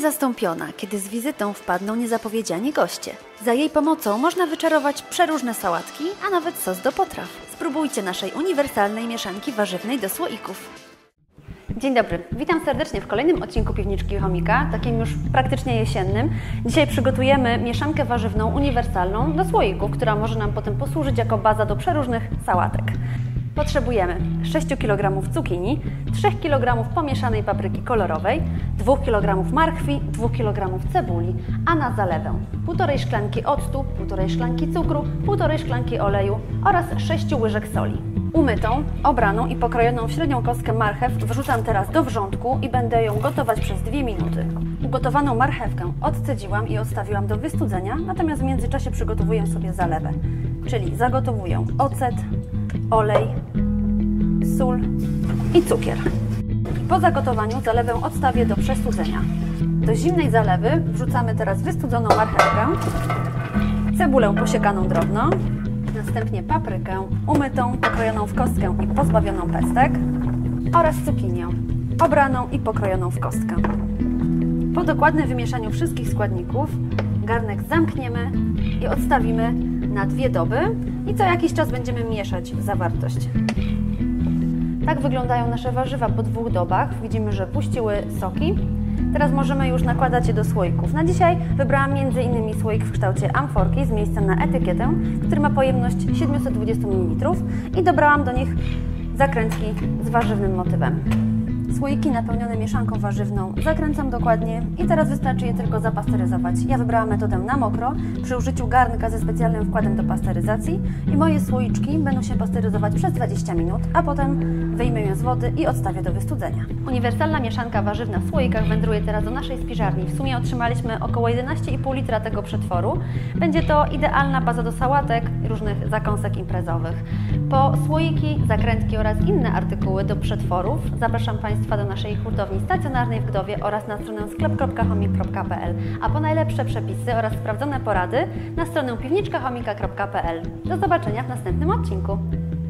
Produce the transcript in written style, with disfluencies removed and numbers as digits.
niezastąpiona, kiedy z wizytą wpadną niezapowiedziani goście. Za jej pomocą można wyczarować przeróżne sałatki, a nawet sos do potraw. Spróbujcie naszej uniwersalnej mieszanki warzywnej do słoików. Dzień dobry, witam serdecznie w kolejnym odcinku Piwniczki Chomika, takim już praktycznie jesiennym. Dzisiaj przygotujemy mieszankę warzywną uniwersalną do słoików, która może nam potem posłużyć jako baza do przeróżnych sałatek. Potrzebujemy 6 kg cukinii, 3 kg pomieszanej papryki kolorowej, 2 kg marchwi, 2 kg cebuli, a na zalewę 1,5 szklanki octu, 1,5 szklanki cukru, 1,5 szklanki oleju oraz 6 łyżek soli. Umytą, obraną i pokrojoną w średnią kostkę marchew wrzucam teraz do wrzątku i będę ją gotować przez 2 minuty. Ugotowaną marchewkę odcedziłam i odstawiłam do wystudzenia, natomiast w międzyczasie przygotowuję sobie zalewę, czyli zagotowuję ocet, olej, sól i cukier. Po zagotowaniu zalewę odstawię do przestudzenia. Do zimnej zalewy wrzucamy teraz wystudzoną marchewkę, cebulę posiekaną drobno, następnie paprykę umytą, pokrojoną w kostkę i pozbawioną pestek oraz cukinię obraną i pokrojoną w kostkę. Po dokładnym wymieszaniu wszystkich składników garnek zamkniemy i odstawimy na 2 doby i co jakiś czas będziemy mieszać zawartość. Tak wyglądają nasze warzywa po 2 dobach. Widzimy, że puściły soki. Teraz możemy już nakładać je do słoików. Na dzisiaj wybrałam m.in. słoik w kształcie amforki z miejscem na etykietę, który ma pojemność 720 ml i dobrałam do nich zakrętki z warzywnym motywem. Słoiki napełnione mieszanką warzywną zakręcam dokładnie i teraz wystarczy je tylko zapasteryzować. Ja wybrałam metodę na mokro przy użyciu garnka ze specjalnym wkładem do pasteryzacji i moje słoiczki będą się pasteryzować przez 20 minut, a potem wyjmę je z wody i odstawię do wystudzenia. Uniwersalna mieszanka warzywna w słoikach wędruje teraz do naszej spiżarni. W sumie otrzymaliśmy około 11,5 litra tego przetworu. Będzie to idealna baza do sałatek i różnych zakąsek imprezowych. Po słoiki, zakrętki oraz inne artykuły do przetworów zapraszam Państwa do naszej hurtowni stacjonarnej w Gdowie oraz na stronę sklep.chomik.pl, a po najlepsze przepisy oraz sprawdzone porady na stronę piwniczkachomika.pl. Do zobaczenia w następnym odcinku.